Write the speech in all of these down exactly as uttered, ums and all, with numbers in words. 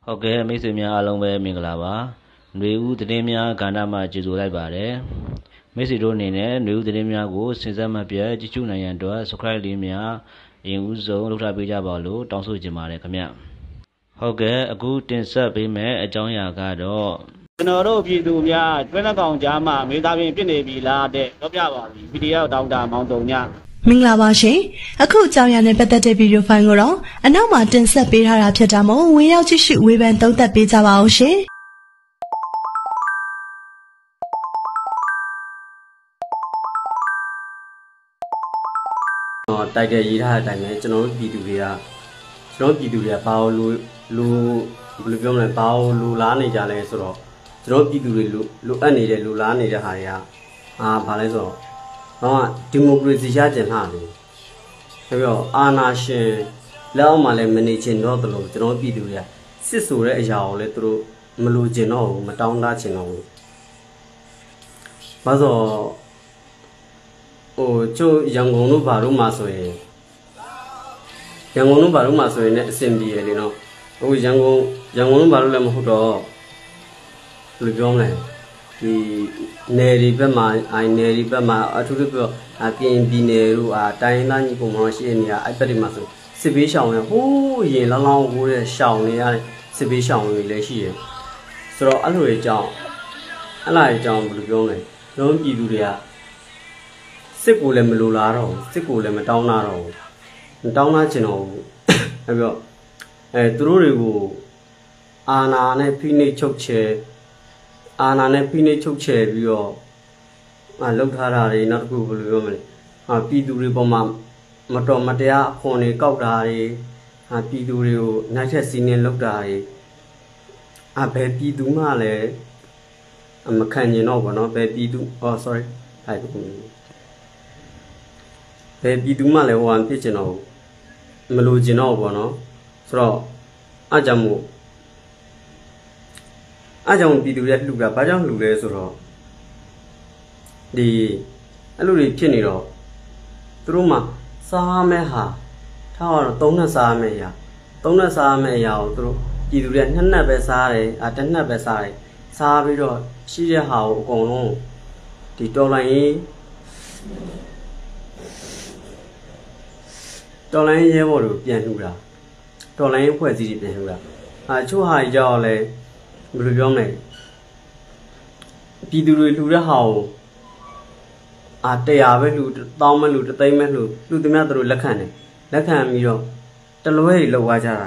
ဟုတ်ကဲ့မိတ်ဆွေများအားလုံးပဲမင်္ဂလာပါຫນွေဦးသတင်းများကဏ္ဍမှာကြိုဆိုလိုက်ပါတယ်မိတ်ဆွေတို့အနေနဲ့ຫນွေဦးသတင်းများကိုစင်စက်မပြတ်ကြည့်ရှုနိုင်ရန်အတွက် subscribe လေးများအရင်ဦးဆုံးလုပ်ထားပေးကြပါလို့တောင်းဆိုချင်ပါတယ်ခင်ဗျဟုတ်ကဲ့အခုတင်ဆက်ပေးမယ့်အကြောင်းအရာကတော့ကျွန်တော်တို့ပြည်သူများကျွမ်းလက်ကောင်ကြားမှာမေးသားပြင်ဖြစ်နေပြီလားတဲ့ပြောပြပါပြီဗီဒီယိုဒေါက်တာမောင်တုံညမင်္ဂလာပါရှင်အခုအကြောင်းအရာနဲ့ပတ်သက်တဲ့ဗီဒီယိုဖိုင်ကိုတော့အနောက်မှာတင်ဆက်ပေးထားတာဖြစ်တာမို့ဝင်ရောက်ကြည့်ရှုဝေဖန်သုံးသပ်ပေးကြပါအောင်ရှင်အော်တိုက်တဲ့ရေးထားတဲ့အတိုင်းပဲကျွန်တော်တို့ပြည်သူတွေကကျွန်တော်ပြည်သူတွေကဘာလို့လူဘယ်လိုပြောမလဲဘာလို့လူလားနေကြလဲဆိုတော့ကျွန်တော်ပြည်သူတွေလူလူအပ်နေတဲ့လူလားနေတဲ့ဟာတွေကအာဘာလဲဆိုတော့တော့ဒီမိုကရေစီရကျင်လာတယ်ပြီးတော့အာဏာရှင်လက်အောက်မှာလည်းမနေချင်တော့သလိုကျွန်တော်ပြည်သူတွေကစစ်ဆိုတဲ့အရာကိုလည်းသူတို့မလိုချင်တော့ဘူးမတောင်းတချင်တော့ဘူးဘာလို့ဟိုကျိုးရန်ကုန်တို့ဘာလို့မှဆိုရင်ရန်ကုန်တို့ဘာလို့မှဆိုရင်လည်းအဆင်ပြေတယ်လေနော်ဟိုရန်ကုန်ရန်ကုန်တို့ဘာလို့လည်းမဟုတ်တော့ဘယ်လိုပြောမလဲဒီနယ်ဒီဘက်မှာအိုင်နယ်ဒီဘက်မှာအထူးသဖြင့်အပြင်ပြည်နယ်တို့အာတိုင်းသားညီပုံမောင်ရှိနေရအဲ့ဘက်တွေမှာဆိုစစ်ပေးရှောင်ရဟိုးရင်လောင်းလောင်းကိုတဲ့ရှောင်နေရတဲ့စစ်ပေးရှောင်တွေလည်းရှိရဆိုတော့အဲ့လိုအကြောင်းအဲ့လိုအကြောင်းဘယ်လိုပြောမလဲလုံးပြည်သူတွေကစစ်ကိုလည်းမလိုလားတော့စစ်ကိုလည်းမတောင်းတာတော့မတောင်းတာချင်တော့ဘူးအဲ့ပြီးတော့အဲသူတို့တွေကိုအာဏာနဲ့ဖိနှိပ်ချုပ်ချယ်အာဏာနဲ့ဖိနှိပ်ချုပ်ချယ်ပြီးတော့အာလောက်ထားတာတွေနောက်တစ်ခုဘယ်လိုပြောမလဲအာပြည်သူတွေပေါ်မှာမတော်မတရားအခွန်တွေကောက်တာတွေအာပြည်သူတွေကိုနိုင်ထက်စီးနှင်းလောက်တာတွေအာဘယ်ပြည်သူမှလည်းမခံကျင်တော့ဘောနော်ဘယ်ပြည်သူအော် sorry အဲ့ဒါဘယ်ပြည်သူမှလည်းဟိုဟာဖြစ်ကျင်တော့မလိုချင်တော့ဘောနော်ဆိုတော့အားကြောင့်မို့အားကြောင့်ပြည်သူတွေလှူတာဘာကြောင့်လှူလဲဆိုတော့ဒီအဲ့လိုတွေဖြစ်နေတော့သူတို့မှစားမဲ့ဟာထားတော့သုံးနဲ့စားမဲ့ရာသုံးနဲ့စားမဲ့ရာကိုသူတို့ပြည်သူတွေနှစ်နှစ်ပဲစားတယ်အာတစ်နှစ်ပဲစားတယ်စားပြီးတော့ရှိတဲ့ဟာကိုအကုန်လုံးဒီတော်လိုင်းရေးတော်လိုင်းရဲဘော်တို့ပြန်လှူတာတော်လိုင်းအဖွဲ့အစည်းတွေပြန်လှူတာအာချို့ဟာကြီးကြောက်လဲဘယ်လိုပြောမလဲပြည်သူတွေလှူတဲ့ဟာကိုအာတရားပဲလှူတောင်းမလှူတသိမ်းမလှူလှူသမျှသူတို့လက်ခံတယ်လက်ခံပြီးတော့တလွဲတွေလောက်သွားကြတာ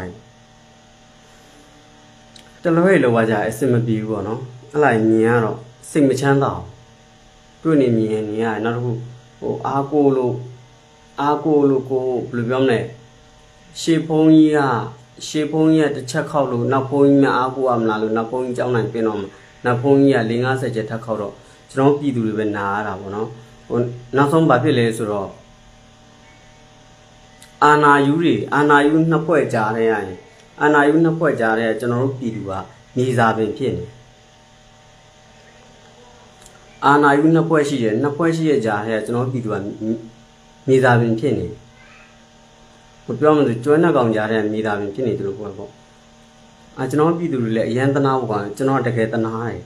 တလွဲတွေလောက်သွားကြအဆင်မပြေဘူးပေါ့နော်အဲ့လိုက်မြင်ရတော့စိတ်မချမ်းသာဘူးတွေ့နေမြင်နေရနောက်တစ်ခုဟိုအားကိုလို့အားကိုလို့ကိုဘယ်လိုပြောမလဲရှေဖုံးကြီးကရှေဖုံးကြီးကတစ်ချက်ခောက်လို့နောက်ဖုံးကြီးများအားကိုရမလားလို့နောက်ဖုံးကြီးကြောင်းနိုင်ပြင်တော့နောက်ဖုံးကြီးက၄၅၀ချက်ထပ်ခောက်တော့ကျွန်တော်ပြည်သူတွေပဲနာရတာပေါ့နော်ဟိုနောက်ဆုံးဘာဖြစ်လဲဆိုတော့အာနာယူတွေအာနာယူနှစ်ဖွဲ့ကြားတဲ့ရရင်အာနာယူနှစ်ဖွဲ့ကြားတဲ့ကျွန်တော်တို့ပြည်သူကမြေစာပင်ဖြစ်နေအာနာယူနှစ်ဖွဲ့ရှိတယ်နှစ်ဖွဲ့ရှိရကြားတဲ့ကျွန်တော်ပြည်သူကမြေစာပင်ဖြစ်နေဘယ်ပြောမလဲကျွမ်းနှက်ကောင်ကြားတဲ့မြေစာပင်ဖြစ်နေသူတို့ပေါ့ပေါ့အာကျွန်တော်ပြည်သူတွေလည်းအရန်တနာပေါ့ကွာကျွန်တော်တကယ်တနာတယ်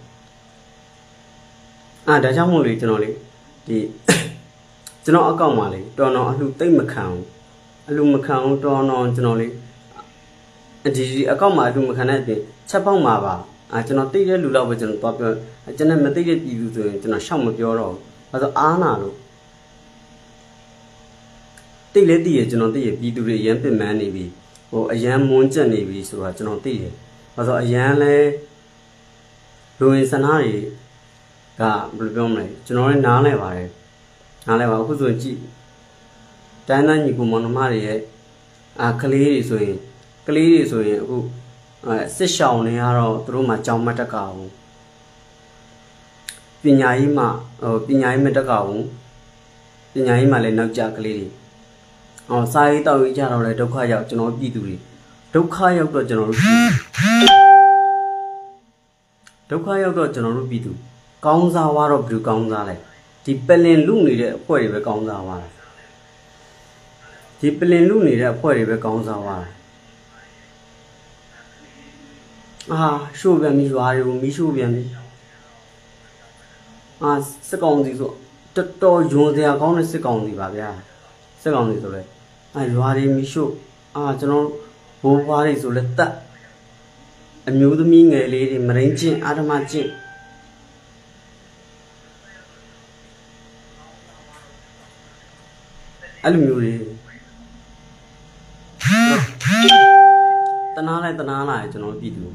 အာဒါကြောင့်မို့လေကျွန်တော်လေဒီကျွန်တော်အကောင့်မှာလေတော်တော်အလှသိမ့်မခံဘူးအလှမခံဘူးတော်တော်ကျွန်တော်လေဒီအကောင့်မှာအလှမခံတဲ့အပြင်ချက်ပေါက်မှာပါအာကျွန်တော်သိတဲ့လူလောက်ပဲကျွန်တော်သွားပြောကျွန်တော်မသိတဲ့ပြည်သူဆိုရင်ကျွန်တော်ရှောက်မပြောတော့ဘူးအဲဆိုအားနာလို့တိတ်လဲတိရကျွန်တော်သိရပြည်သူတွေအရန်ပင်ပန်းနေပြီဟိုအရန်မွန်းကျက်နေပြီဆိုတာကျွန်တော်သိတယ်အဲဆိုအရန်လဲလူဝင်စနာတွေကဘယ်လိုပြောမလဲကျွန်တော်လည်းနားလဲပါတယ်နားလဲပါအခုဆိုရင်ကြည့်တိုင်းသားညီကိုမောင်နှမတွေရဲ့အာကလေးတွေဆိုရင်ကလေးတွေဆိုရင်အခုအဲစစ်ရှောင်နေရတော့သူတို့မှကြောင်မတက်ကဘူးပညာရေးမှဟိုပညာရေးမတက်ကဘူးပညာရေးမှလည်းနောက်ကျကလေးတွေအော်စာရေးတောက်ရေးကြတော့လေဒုက္ခရောက်ကျွန်တော်ပြည်သူတွေဒုက္ခရောက်တော့ကျွန်တော်တို့ဒုက္ခရောက်တော့ကျွန်တော်တို့ပြည်သူကောင်းစားသွားတော့ဘယ်လိုကောင်းစားလဲဒီပလင်လူနေတဲ့အဖွဲ့တွေပဲကောင်းစားသွားတာဒီပလင်လူနေတဲ့အဖွဲ့တွေပဲကောင်းစားသွားတာ ဒ à show về mi xóa rồi mi show về mi à sẽ còn gì rồi tất to dùng thì con nó sẽ còn gì bà bia sẽ còn gì rồi à xóa đi mi show à cho nó bố xóa đi rồi ta anh nhớ tôi mi ngày lấy đi mà đánh chuyện à mà chuyện anh nhớ đi ta nói lại ta nói lại cho nó bị được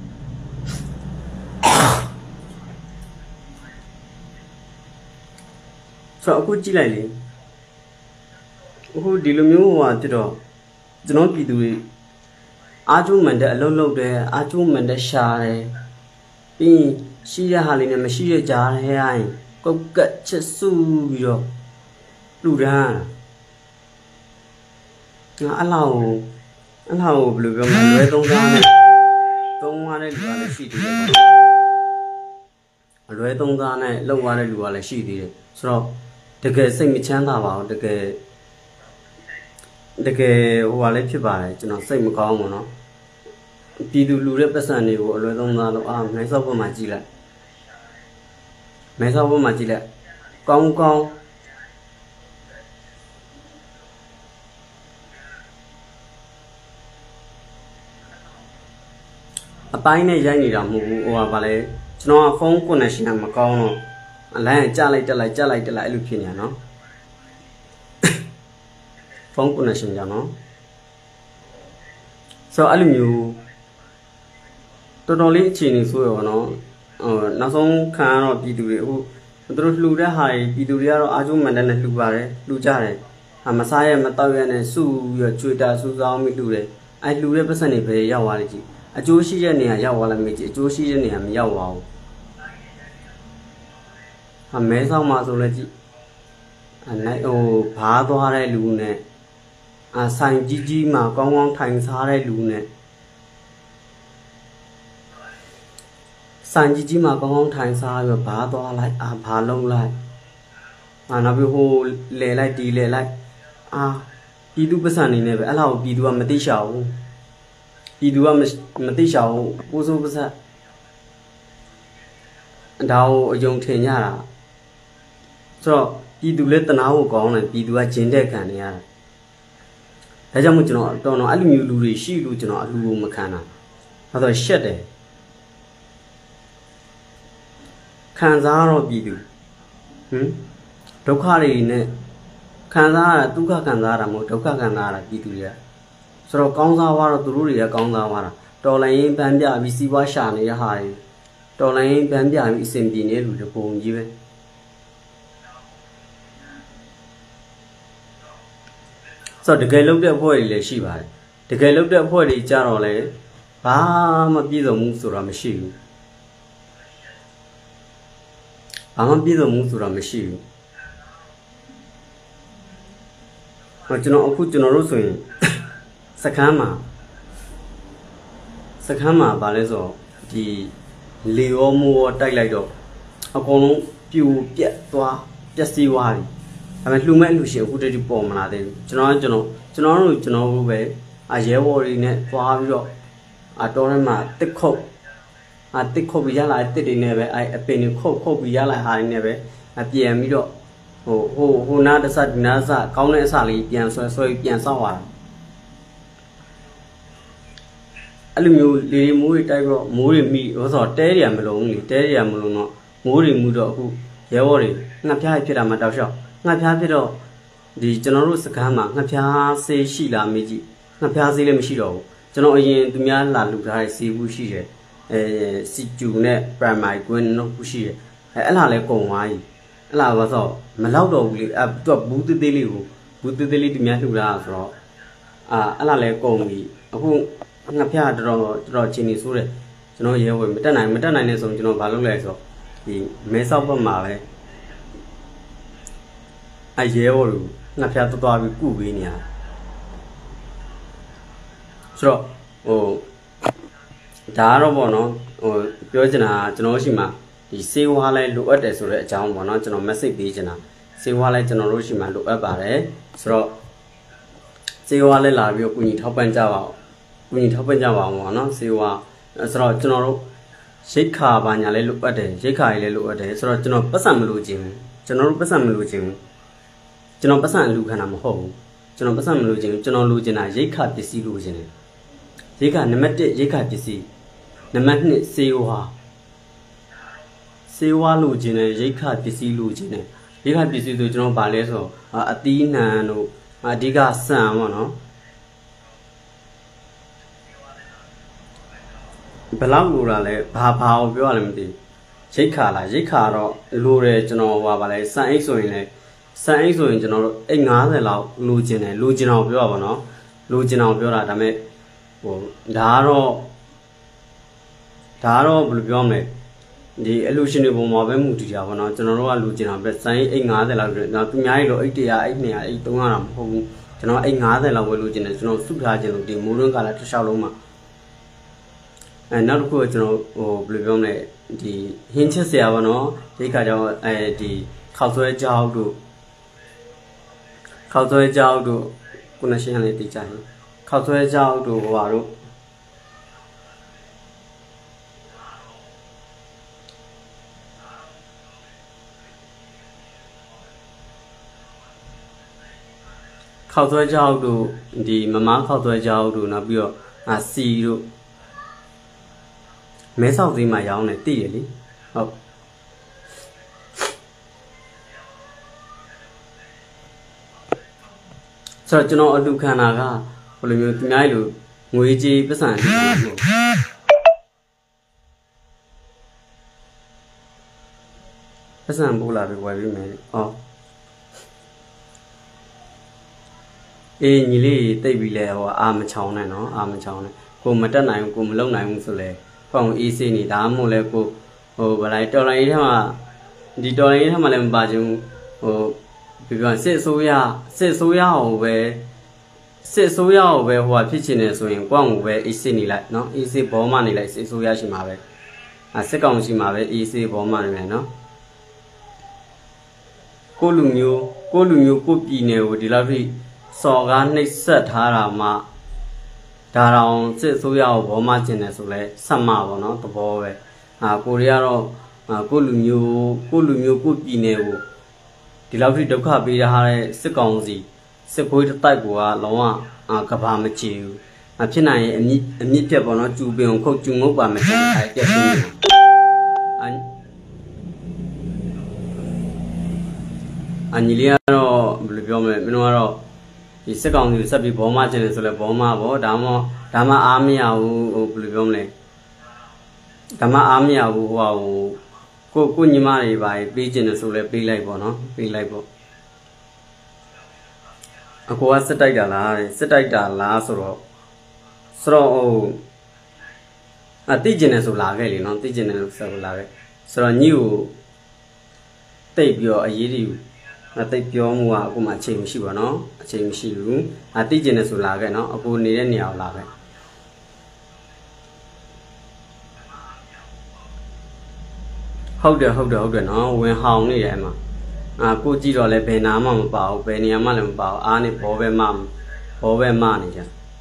sợ cô chỉ lại đi cô đi làm nhiều quá thì đó cho nó bị được à chú mình đã lâu lâu đấy à chú mình đã xa đấy vì xí ra hà này mà xí ra giá hay ai có cất chết su rồi đủ ra anh nào anh nào lừa gạt mà lừa tung ra này tung ra này lừa là xí đi lừa tung ra này lâu qua này lừa là xí đi rồi được cái sinh mi chán ta bảo được cái được cái hoa lấy phía bài cho nó sinh một con mà nó đi du lừa bớt sản này của lừa tung ra đâu à mấy sau vừa mà chỉ lại mấy sau vừa mà chỉ lại con con bài này dạy gì đó mù hoa bà lấy nó không có này xem mà con nó lại trả lại trả lại trả lại trả lại lúc kia nó không có này xem cho nó sau anh nhiều tôi nói lý chỉ nên xuôi nó nó xong khá nó bị đuổi tôi lưu ra hay bị đuổi ra rồi chúng mình đang lưu vào đấy lưu ra đấy mà sai mà tao về này su giờ chui ta su sao mới lưu đấy ai lưu ra bớt này về giao vào gì à chú sĩ cái này giao vào là mấy chị chú sĩ cái này mình giao vào à mấy sao mà rồi là chị anh này ô phá toa đây luôn nè à sang chi chi mà con con thành xa đây luôn nè sang chi chi mà con con thành xa rồi phá toa lại à phá lâu lại à nó bị hồ lệ lại đi lệ lại à đi du bớt này nè vậy là đi du mà tí xảo đi du mà mà tí xảo cô số bớt đào dùng thế nhá là rồi đi du lên tận áo con này đi du ở trên đây cả này à thế cho mình cho nó cho nó ăn nhiều lúa rồi xí lúa cho nó ăn lúa mà khá nào nó rồi chết đấy khán giả rồi đi du hm đâu có gì nè khán giả là tu cả khán giả là một đâu cả khán giả là đi du vậy rồi con sao vào rồi tu rồi con sao vào rồi lại bên bia bị xí vào sản này hay rồi lại bên bia bị xem đi này lúa bông gì vậy sau được cái lúc đó phơi là xí bài, được cái lúc đó phơi thì cha rồi lấy, ba mà bây giờ muốn sửa làm xí, ba mà bây giờ muốn sửa làm xí, mà cho nó cứ cho nóรู้สึกสักครั้งมาสักครั้งมาบาเลยဆိုဒီလေယောမိုးတိုက်လိုက်တော့အကုန်လုံးပြူပြက်သွားပျက်စီးသွားပြီဒါပေမဲ့လှူမဲ့လှူရှင်အခုတည်းပေါ်မလာသေးဘူးကျွန်တော်ကျွန်တော်ကျွန်တော်တို့ကျွန်တော်တို့ပဲအရဲဘော်တွေနဲ့သွားပြီးတော့အတော်ထဲမှာတစ်ခုတ်အတစ်ခုတ်ပြီးရလာတစ်တွေနဲ့ပဲအဲအပင်တွေခုတ်ခုတ်ပြီးရလာဟာတွေနဲ့ပဲအပြန်ပြီးတော့ဟိုဟိုဟိုနာတဆဒီနာဆကောင်းတဲ့အစလေးပြန်ဆွဲဆွဲပြန်ဆောက်သွားတာအဲ့လိုမျိုးလေမိုးတွေတိုက်တော့မိုးတွေမိဟောဆိုတဲရမလုံးလေတဲရမလုံးတော့မိုးတွေမှုတော့အခုရဲဘော်တွေငှက်ဖျားဖြစ်တာမှတောက်လျှောက်ငှက်ဖျားဖြစ်တော့ဒီကျွန်တော်တို့စကမ်းမှာငှက်ဖျားဆေးရှိလားမေးကြည့်ငှက်ဖျားဆေးလည်းမရှိတော့ဘူးကျွန်တော်အရင်သူများလာလူထားတဲ့ဆေးဘူးရှိတယ်အဲစီကျူနဲ့ပရမိုင်ကွင်းတို့ဘူးရှိတယ်အဲအဲ့လားလဲကုန်သွားပြီအဲ့လားဘာဆိုမလောက်တော့ဘူးလေအဲသူကဘူးသေးသေးလေးကိုဘူးသေးသေးလေးသူများလှူတာဆိုတော့အာအဲ့လားလဲကုန်ပြီအခုငါဖျားတော်တော်တော်ချင်းနေဆိုးတယ်ကျွန်တော်ရဲဝယ်မတက်နိုင်မတက်နိုင်နေဆိုကျွန်တော်ဘာလုပ်လဲဆိုတော့ဒီမဲဆောက်ဘက်မှာပဲအရဲဝယ်ငါဖျားတော်တော်ပြီးကုပေးနေရဆိုတော့ဟိုဒါတော့ပေါ့နော်ဟိုပြောချင်တာကျွန်တော်ရှိမှဒီစေဝါလဲလိုအပ်တယ်ဆိုတဲ့အကြောင်းပေါ့နော်ကျွန်တော် message ပေးချင်တာစေဝါလဲကျွန်တော်တို့ရှိမှလိုအပ်ပါတယ်ဆိုတော့စေဝါလဲလာပြီးတော့ကုညီထောက်ပံ့ကြပါဦးကုညီထောက်ပံ့ကြပါအောင်ပေါ့နော်စေဝါဆိုတော့ကျွန်တော်တို့ရိတ်ခါပါညာလဲလိုအပ်တယ်ရိတ်ခါကြီးလဲလိုအပ်တယ်ဆိုတော့ကျွန်တော်ပတ်စံမလို့ခြင်းကျွန်တော်တို့ပတ်စံမလို့ခြင်းကျွန်တော်ပတ်စံလူခန္ဓာမဟုတ်ဘူးကျွန်တော်ပတ်စံမလို့ခြင်းကျွန်တော်လိုချင်တာရိတ်ခါပစ္စည်းလိုချင်တယ်ရိတ်ခါနံပါတ်oneရိတ်ခါပစ္စည်းနံပါတ်twoစေဝါစေဝါလိုချင်တယ်ရိတ်ခါပစ္စည်းလိုချင်တယ်ရိတ်ခါပစ္စည်းဆိုကျွန်တော်ဗာလဲဆိုအသီးနှံတို့အဓိကဆန်ပေါ့နော်ဘယ်လောက်လိုတာလဲဘာဘာကိုပြောရလဲမသိရိတ်ခါလားရိတ်ခါတော့လိုတယ်ကျွန်တော်ဟိုပါလဲစံအိတ်ဆိုရင်လည်းစံအိတ်ဆိုရင်ကျွန်တော်တို့အိတ်fiftyလောက်လိုချင်တယ်လိုချင်အောင်ပြောရပါတော့လိုချင်အောင်ပြောတာဒါပေမဲ့ဟိုဒါကတော့ဒါကတော့ဘယ်လိုပြောမလဲဒီအလူရှင်တွေပုံမှာပဲမူတည်ကြပါတော့ကျွန်တော်တို့ကလိုချင်တာပဲစံအိတ်fiftyလောက်တော့သူများကြီးလို့အိတ်one hundredအိတ်two hundredအိတ်three hundredတော့မဟုတ်ဘူးကျွန်တော်အိတ်fiftyလောက်ပဲလိုချင်တယ်ကျွန်တော်စုထားခြင်းလို့ဒီမိုးတွင်းကာလတစ်လျှောက်လုံးမှာအဲနောက်တစ်ခုကကျွန်တော်ဟိုဘယ်လိုပြောမလဲဒီဟင်းချက်ဆရာပေါ့နော်ဒီခါကျတော့အဲဒီခောက်ဆွဲကြောက်တို့ခောက်ဆွဲကြောက်တို့ခုနရှင်းလေးသိကြတယ်ခောက်ဆွဲကြောက်တို့ဟိုပါတို့ခောက်ဆွဲကြောက်တို့ဒီမမခောက်ဆွဲကြောက်တို့နောက်ပြီးတော့အာစီတို့မဲဆောက်သေးမှာရောင်းတယ်သိရလေဟုတ်ဆိုတော့ကျွန်တော်အလူခန္ဓာကဘယ်လိုမျိုးသူများလိုငွေကြေးပတ်စံတွေလို့ပတ်စံပို့လာပြီးဝယ်ပြီးမယ်ဟောအေးညီလေးတိတ်ပြီးလဲဟိုအာမချောင်းနဲ့နော်အာမချောင်းနဲ့ကိုမတက်နိုင်ဘူးကိုမလုံနိုင်ဘူးဆိုလဲဖောင်အေးစေးနေဒါမှမဟုတ်လဲကိုဟိုဗလိုက်တော်လိုင်းထဲမှာဒီတော်လိုင်းထဲမှာလည်းမပါချင်ဟိုပြောပြစစ်အစိုးရစစ်အစိုးရဟိုပဲစစ်အစိုးရဟိုပဲဟိုဖြစ်ချင်တယ်ဆိုရင်ကိုယ့်ကိုပဲအေးစေးနေလိုက်နော်အေးစေးဘောမနေလိုက်စစ်အစိုးရရှိမှာပဲအဲစစ်ကောင်ရှိမှာပဲအေးစေးဘောမနေမယ်နော်ကိုလူမျိုးကိုလူမျိုးကိုပြည်နယ်ကိုဒီလောက်ထိစော်ကားနှိပ်စက်ထားတာမှဒါတောင်စစ်အစိုးရကိုဘောမကျင်တယ်ဆိုလဲဆက်မှာပေါ့နော်သဘောပဲအာကိုရီးယားတော့ကိုလူမျိုးကိုလူမျိုးကိုပြည်နယ်ကိုဒီလောက်ထိဒုက္ခပေးထားတဲ့စစ်ကောင်စီစစ်ခွေးတစ်တိုက်ကလုံးဝကဘာမကြည့်ဘူးအဖြစ်နိုင်ရင်အမြင့်အမြင့်ပြတ်ပေါ့နော်ကျူပင်ခုတ်ကျူငုတ်ပါမကျန်အဲပြတ်ပြီးအအညီလေးကတော့ဘယ်လိုပြောမလဲမင်းတို့ကတော့ဒီစစ်ကောင်စီကိုဆက်ပြီးဘောမကျင်တယ်ဆိုလဲဘောမပေါ့ဒါမှဒါမှအားမရဘူးဟိုဘယ်လိုပြောမလဲဒါမှအားမရဘူးဟိုဟိုကိုကိုညီမတွေပါပေးကျင်တယ်ဆိုလဲပေးလိုက်ပေါ့နော်ပေးလိုက်ပေါ့အကိုကစစ်တိုက်တာလားစစ်တိုက်တာလားဆိုတော့ဆိုတော့ဟိုအသိကျင်တယ်ဆိုလာခဲ့လေနော်သိကျင်တယ်ဆိုလာခဲ့ဆိုတော့ညီကိုတိတ်ပြီးတော့အရေးကြီးအသိပြောမှုကအခုမှအချိန်မရှိပါနော်အချိန်မရှိဘူးအသိကျင်တယ်ဆိုလာခဲ့နော်အခုနေတဲ့နေရာကိုလာခဲ့ဟုတ်တယ်ဟုတ်တယ်ဟုတ်တယ်နော်ဝင်ဟောင်းနေတယ်အမအာကိုကြည့်တော့လဲဘယ်နာမှမပါဘူးဘယ်နေရာမှလည်းမပါဘူးအားနဲ့ဘောပဲမဘောပဲမနေကြ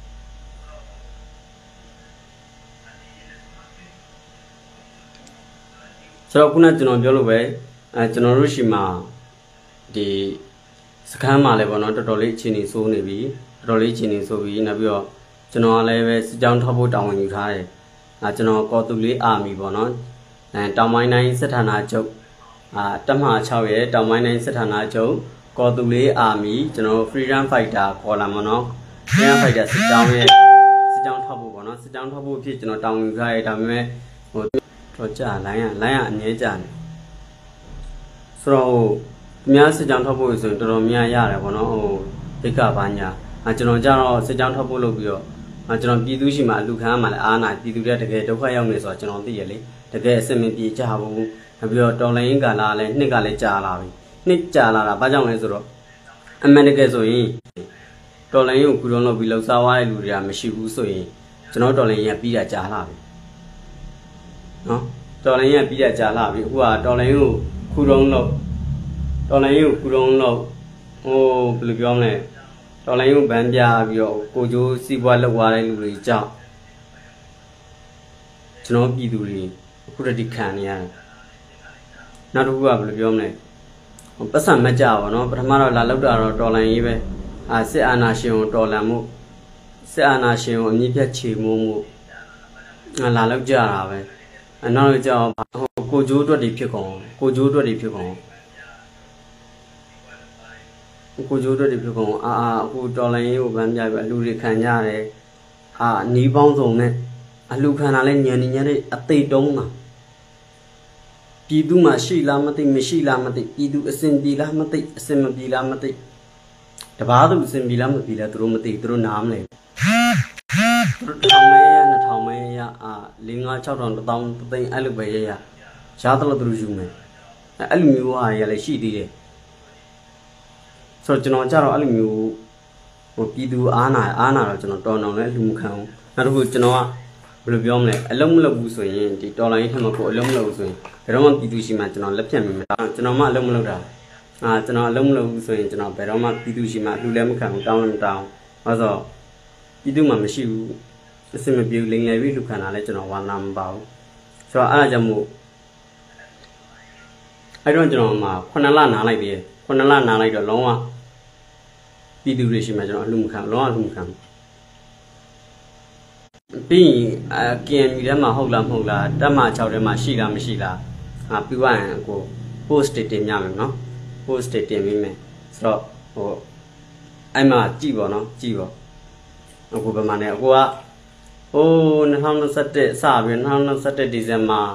ဆိုတော့ခုနကျွန်တော်ပြောလို့ပဲအဲကျွန်တော်တို့ရှိမှာဒီစခန်းမှာလည်းပေါ့နော်တော်တော်လေးအခြေအနေဆိုးနေပြီတော်တော်လေးအခြေအနေဆိုးပြီနောက်ပြီးတော့ကျွန်တော်ကလည်းပဲစစ်ကြောင်းထောက်ဖို့တာဝန်ယူထားတယ်အဲကျွန်တော်ကော်တူလေးအာမီပေါ့နော်အဲတောင်ပိုင်းတိုင်းစစ်ဌာနချုပ်အာတပ်မsixရဲ့တောင်ပိုင်းတိုင်းစစ်ဌာနချုပ်ကော်တူလေးအာမီကျွန်တော် Freedom Fighter ခေါ်လာမှာနော် Freedom Fighter စစ်ကြောင်းရဲ့စစ်ကြောင်းထောက်ဖို့ပေါ့နော်စစ်ကြောင်းထောက်ဖို့ဖြစ်ကျွန်တော်တာဝန်ယူထားရဒါပေမဲ့ဟိုတော့ကြာလိုင်းရလိုင်းရအငြင်းကြတယ်ဆိုတော့သူများစစ်ကြောင်းထောက်ဖို့ဆိုရင်တော်တော်များရတယ်ပေါ့နော်ဟိုဒိတ်ကဘာညာအဲကျွန်တော်ကြတော့စစ်ကြောင်းထောက်ဖို့လုပ်ပြီးတော့အဲကျွန်တော်ပြည်သူရှိမှလူခန်းမှလည်းအားနာပြည်သူတွေတကယ်ဒုက္ခရောက်နေဆိုတော့ကျွန်တော်သိရလေတကယ်အစင်မပြေကြဘူးနောက်ပြီးတော့တော်လိုင်းကာလာလည်းနှစ်ကလည်းကြာလာပြီနှစ်ကြာလာတာဘာကြောင့်လဲဆိုတော့အမှန်တကယ်ဆိုရင်တော်လိုင်းကိုကူတော်လုပ်ပြီးလှုပ်ရှားသွားတဲ့လူတွေကမရှိဘူးဆိုရင်ကျွန်တော်တော်လိုင်းရပြီးတာကြာလာပြီနော်တော်လိုင်းရပြီးတာကြာလာပြီအခုကတော်လိုင်းကိုကူတော်လုပ်တော်လိုင်းကိုကူတော်လုပ်ဟိုဘယ်လိုပြောမလဲတော်လိုင်းကိုဗန်းပြပြီးတော့ကိုကျိုးစီးပွားလုပ်သွားတဲ့လူတွေကြောင့်ကျွန်တော်ပြည်သူတွေအခုတည်းခံနေရတယ်နောက်တစ်ခုကဘယ်လိုပြောမလဲပတ်စံမကြပါတော့ပထမတော့လာလောက်တာတော့တော်လန်ရေးပဲအာစစ်အာဏာရှင်ကိုတော်လန်မှုစစ်အာဏာရှင်ကိုအမြင့်ပြတ်ချေမှုမှုလာလောက်ကြတာပဲအနောက်ကြောင်ကိုကျိုးအတွက်တွေဖြစ်ကုန်ကိုကျိုးအတွက်တွေဖြစ်ကုန်ကိုကျိုးအတွက်တွေဖြစ်ကုန်အာအာအခုတော်လန်ရေးကိုဗန်းပြပြီးအလူတွေခံကြရတယ်အာနီးပေါင်းစုံနဲ့အလူခံတာလဲညံနေညံနေအသေးတုံးမှာပြည်သူမှာရှိလားမသိမရှိလားမသိပြည်သူအစင်ပြည်လားမသိအစင်မပြည်လားမသိတပားသူအစင်ပြည်လားမပြည်လားသူတို့မသိသူတို့နားမလဲသူတို့ထောင်မဲရနှစ်ထောင်မဲရအာလေးငါးခြောက်ထောင်တစ်သောင်းတစ်သိန်းအဲ့လိုပဲရရရှားတော့သူတို့ယူမယ်အဲ့လိုမျိုးဟာရလည်းရှိသေးတယ်ဆိုတော့ကျွန်တော်ကြတော့အဲ့လိုမျိုးဟိုပြည်သူအားနာအားနာတော့ကျွန်တော်တော်တော်လည်းလူမခံဘူးနောက်တစ်ခုကျွန်တော်ကဘယ်လိုပြောမလဲအလုံးမလုပ်ဘူးဆိုရင်ဒီတော်လိုင်းထက်မှကိုအလုံးမလုပ်ဘူးဆိုရင်ဘယ်တော့မှပြည်သူရှိမှကျွန်တော်လက်ဖြတ်မိမယ်ကျွန်တော်မှအလုံးမလုပ်တာအာကျွန်တော်အလုံးမလုပ်ဘူးဆိုရင်ကျွန်တော်ဘယ်တော့မှပြည်သူရှိမှလူလည်းမခံဘူးတောင်းလည်းမတောင်းဘာလို့ပြည်သူမှမရှိဘူးအစင်မပြေလိမ်လည်ပြီးလူခံတာလည်းကျွန်တော်ဝါနာမပါဘူးဆိုတော့အဲ့ဒါကြောင့်မို့အဲ့တော့ကျွန်တော်မှခုနှစ်လနားလိုက်သေးတယ်ခုနှစ်လနားလိုက်တော့လုံးဝပြည်သူတွေရှိမှကျွန်တော်အလူမခံလုံးဝအလူမခံပြီးရင် K M U ထဲမှာဟုတ်လားမဟုတ်လားတက်မ၆ထဲမှာရှိလားမရှိလားဟာပြီးသွားရင်ကို post တင်ပြမယ်နော် post တင်ပေးမယ်ဆိုတော့ဟိုအဲ့မှာကြည့်ပါနော်ကြည့်ပါအခုဘယ်မှာလဲအခုကဟို၂၀၂၁စပြီး၂၀၂၁ဒီဇင်ဘာ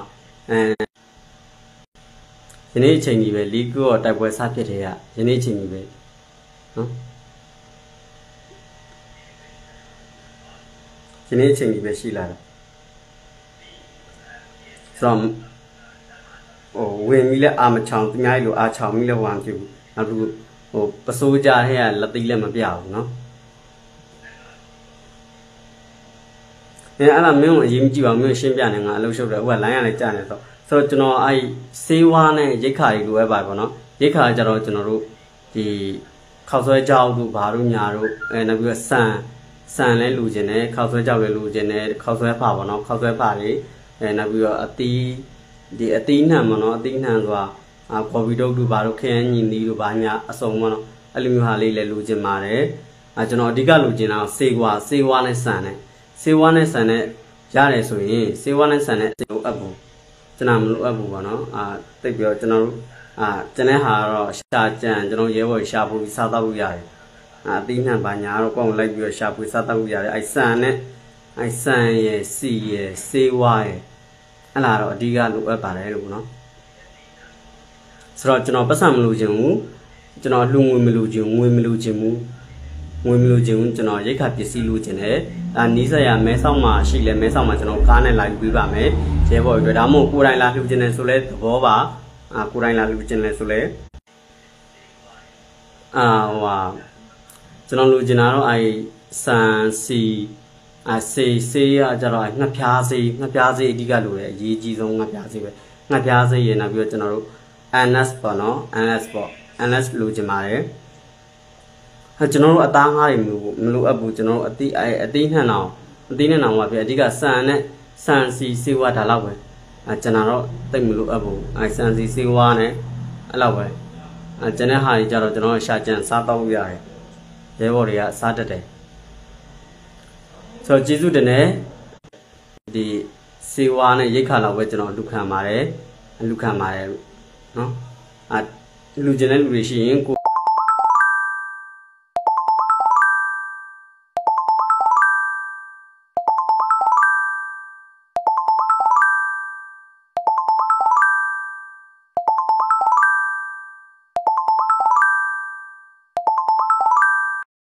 အဲယနေ့အချိန်ကြီးပဲလီကူတော့တိုက်ပွဲစဖြစ်တယ်ကယနေ့အချိန်ကြီးပဲနော်ဒီနေ့အချိန်ကြီးပဲရှိလာတယ်ဆိုတော့ဟိုဝင်ပြီးလဲအာမချောင်သူများကြီးလိုအာချောင်ပြီးလဲဝမ်းဖြစ်ဘူးနောက်တစ်ခုဟိုပစိုးကြတဲ့ကလက်သိလက်မပြဘူးနော်အဲအဲ့ဒါမင်းကိုအရေးမကြည့်ပါဘူးမင်းရှင်းပြနေငါအလုပ်ရှုပ်တယ်ဟိုကလိုင်းရလဲကြာနေတော့ဆိုတော့ကျွန်တော်အဲ့ဆေးဝါးနဲ့ရိတ်ခါတွေလိုပဲပါပေါ့နော်ရိတ်ခါကြတော့ကျွန်တော်တို့ဒီခောက်ဆွဲကြောက်တို့ဘာတို့ညာတို့အဲနောက်ပြီးတော့ဆန်ဆန်လဲလူကျင်တယ်ခောက်ဆွဲကြောက်လဲလူကျင်တယ်ခောက်ဆွဲဖာပေါ့နော်ခောက်ဆွဲဖာတွေအဲနောက်ပြီးတော့အသီးဒီအသီးနှံပေါ့နော်အသီးနှံဆိုတာအာကော်ဖီတုပ်တို့ဘာတို့ခရမ်းညီနီးတို့ဘာညာအစုံပေါ့နော်အဲ့လိုမျိုးဟာလေးလဲလူကျင်ပါတယ်အဲကျွန်တော်အဓိကလူကျင်တာစေကွာစေဝါနဲ့ဆန်နဲ့စေဝါနဲ့ဆန်နဲ့ရတယ်ဆိုရင်စေဝါနဲ့ဆန်နဲ့လိုအပ်ဘူးကျွန်တော်မလိုအပ်ဘူးပေါ့နော်အာတိတ်ပြီးတော့ကျွန်တော်တို့အာကျွန်တဲ့ဟာတော့ရှာကြံကျွန်တော်ရဲဘော်ရှာဖို့ပြီးစားတော့လို့ရတယ်အာအသီးနှံဘာညာတော့ကောင်းလိုက်ပြီးတော့ရှာဖွေစားတော့လို့ရတယ်အဲဆန်နဲ့အဲဆန်ရဲ့စီရဲ့စေဝါရဲ့အဲ့လာတော့အဓိကလိုအပ်ပါတယ်လို့နော်ဆိုတော့ကျွန်တော်ပတ်စံမလို့ခြင်းဘူးကျွန်တော်လူငွေမလို့ခြင်းငွေမလို့ခြင်းဘူးငွေမလို့ခြင်းကျွန်တော်ရိတ်ခါပစ္စည်းလို့ခြင်းတယ်အာနီးစရာမဲဆောက်မှာရှိလဲမဲဆောက်မှာကျွန်တော်ကားနဲ့လာယူပေးပါမယ်ရဲဘော်တွေဒါမှမဟုတ်ကိုယ်တိုင်လာလှူခြင်းတယ်ဆိုလဲသဘောပါအာကိုယ်တိုင်လာလှူခြင်းတယ်ဆိုလဲအာဟိုဟာကျွန်တော်လူကျင်တာတော့အဲဆန်စီအစေးစေးရကြတော့ငှက်ဖျားစေးငှက်ဖျားစေးအဓိကလိုတယ်အရေးကြီးဆုံးငှက်ဖျားစေးပဲငှက်ဖျားစေးရနောက်ပြီးတော့ကျွန်တော်တို့ N S ပေါ့နော် N S ပေါ့ N S လိုချင်ပါတယ်အဲကျွန်တော်တို့အသားငါးတွေမလိုမလိုအပ်ဘူးကျွန်တော်တို့အသီးအဲအသီးနှံအောင်အသီးနှံအောင်ပါပြအဓိကဆန်နဲ့ဆန်စီစေးဝါဒါလောက်ပဲအဲကျွန်တော်တို့တိတ်မလိုအပ်ဘူးအဲဆန်စီစေးဝါနဲ့အဲ့လောက်ပဲအဲကျွန်တဲ့ဟာကြီးကြတော့ကျွန်တော်ရှာကြံစားတော့ရတယ်ရဲဘော်တွေကစားတတ်တယ်ဆိုတော့ကျေးဇူးတင်တယ်ဒီစေဝါနဲ့ရိတ်ခါလောက်ပဲကျွန်တော်လူခံပါတယ်လူခံပါတယ်နော်အာလူကျင်တဲ့လူတွေရှိရင်ကို